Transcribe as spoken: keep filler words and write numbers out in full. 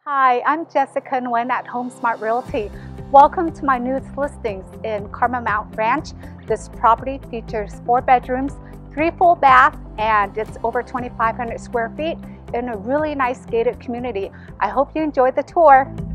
Hi, I'm Jessica Nguyen at Home Smart Realty. Welcome to my newest listings in Carmel Mountain Ranch. This property features four bedrooms, three full baths, and it's over twenty-five hundred square feet in a really nice gated community. I hope you enjoyed the tour.